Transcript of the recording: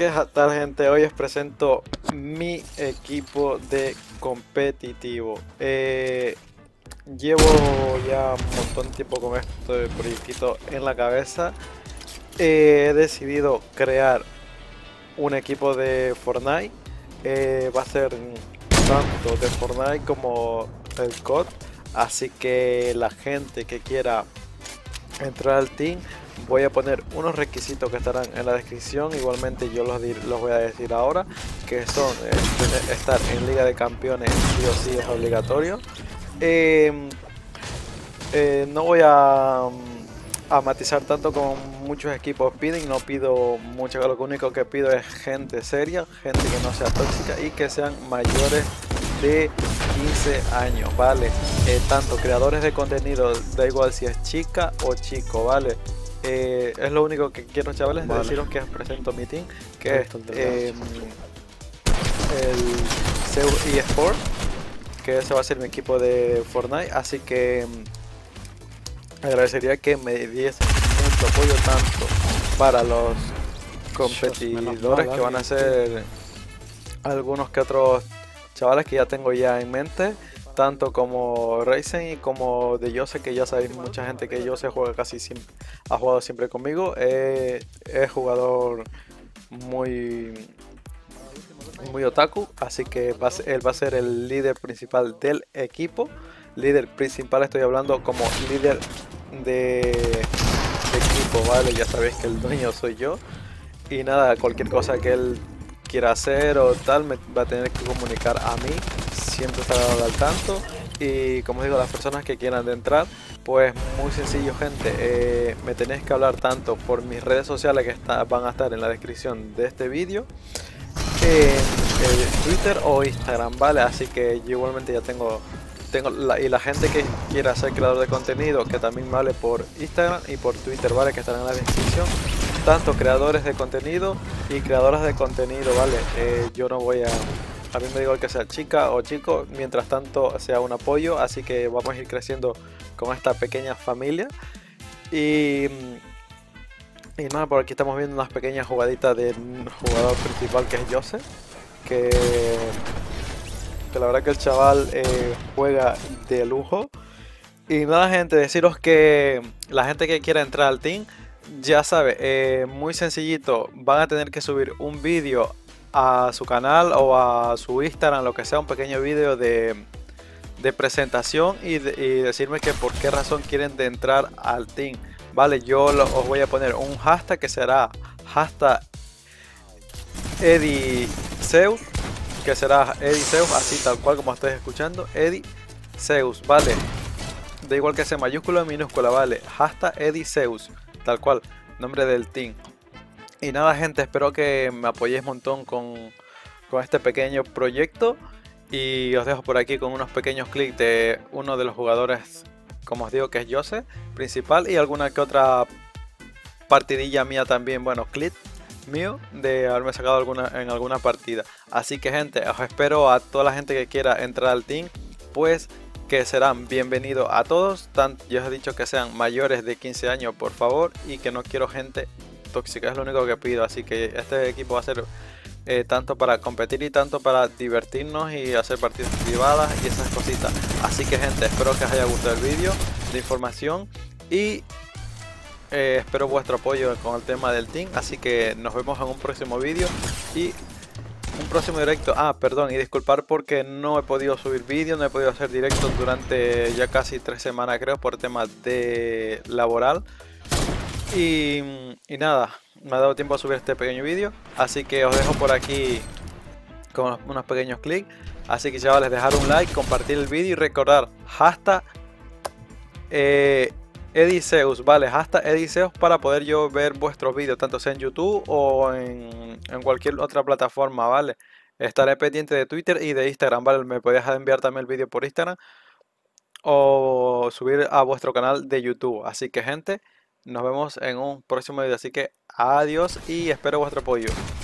¿Qué tal, gente? Hoy os presento mi equipo de competitivo. Llevo ya un montón de tiempo con este proyectito en la cabeza. He decidido crear un equipo de Fortnite. Va a ser tanto de Fortnite como el COD. Así que la gente que quiera entrar al team, voy a poner unos requisitos que estarán en la descripción. Igualmente yo los voy a decir ahora, que son estar en Liga de Campeones, sí o sí es obligatorio. No voy a matizar tanto como muchos equipos piden. No pido mucho, lo único que pido es gente seria, gente que no sea tóxica y que sean mayores de 15 años, ¿vale? Tanto creadores de contenido, da igual si es chica o chico, ¿vale? Es lo único que quiero, chavales, vale. Deciros que os presento mi team, que es el Zeus eSport, que ese va a ser mi equipo de Fortnite, así que agradecería que me diesen mucho apoyo tanto para los competidores que van a ser algunos que otros chavales que ya tengo ya en mente, tanto como Racing y como de Jose, que ya sabéis mucha gente que Jose juega casi siempre, ha jugado siempre conmigo. Es jugador muy otaku, así que él va a ser el líder principal del equipo. Líder principal, estoy hablando como líder de equipo, ¿vale? Ya sabéis que el dueño soy yo. Y nada, cualquier cosa que él quiera hacer o tal, me va a tener que comunicar a mí. Siempre estará al tanto. Y como digo, las personas que quieran entrar, pues muy sencillo, gente. Me tenéis que hablar tanto por mis redes sociales que van a estar en la descripción de este vídeo, Twitter o Instagram, ¿vale? Así que yo igualmente ya tengo y la gente que quiera ser creador de contenido, que también vale por Instagram y por Twitter, ¿vale? Que estarán en la descripción. Tanto creadores de contenido y creadoras de contenido, ¿vale? Yo no voy a mí me digo que sea chica o chico, mientras tanto sea un apoyo, así que vamos a ir creciendo con esta pequeña familia. Y nada, por aquí estamos viendo unas pequeñas jugaditas del jugador principal, que es Jose, que la verdad que el chaval juega de lujo. Y nada, gente, deciros que la gente que quiera entrar al team, ya sabe, muy sencillito, van a tener que subir un vídeo a su canal o a su Instagram, lo que sea, un pequeño vídeo de presentación y decirme que por qué razón quieren de entrar al team, vale. Yo os voy a poner un hashtag que será hashtag EdiZeus, que será EdiZeus, así tal cual como estáis escuchando, EdiZeus, vale. Da igual que sea mayúscula o minúscula, vale. Hashtag EdiZeus, tal cual, nombre del team. Y nada, gente, espero que me apoyéis un montón con este pequeño proyecto. Y os dejo por aquí con unos pequeños clics de uno de los jugadores, como os digo, que es Jose, principal, y alguna que otra partidilla mía también, bueno, clip mío de haberme sacado en alguna partida. Así que, gente, os espero a toda la gente que quiera entrar al team, pues que serán bienvenidos a todos. Yo os he dicho que sean mayores de 15 años, por favor, y que no quiero gente tóxica, es lo único que pido. Así que este equipo va a ser tanto para competir y tanto para divertirnos y hacer partidas privadas y esas cositas. Así que, gente, espero que os haya gustado el vídeo de información y espero vuestro apoyo con el tema del team. Así que nos vemos en un próximo vídeo y un próximo directo. Perdón, y disculpar porque no he podido subir vídeos, no he podido hacer directos durante ya casi 3 semanas, creo, por temas de laboral. Y nada, me ha dado tiempo a subir este pequeño vídeo, así que os dejo por aquí con unos pequeños clics. Así que, chavales, dejar un like, compartir el vídeo y recordar hashtag EdiZeus, vale, hashtag EdiZeus, para poder yo ver vuestros vídeos, tanto sea en YouTube o en cualquier otra plataforma, vale. Estaré pendiente de Twitter y de Instagram, vale. Me podéis enviar también el vídeo por Instagram o subir a vuestro canal de YouTube. Así que, gente, nos vemos en un próximo vídeo, así que adiós y espero vuestro apoyo.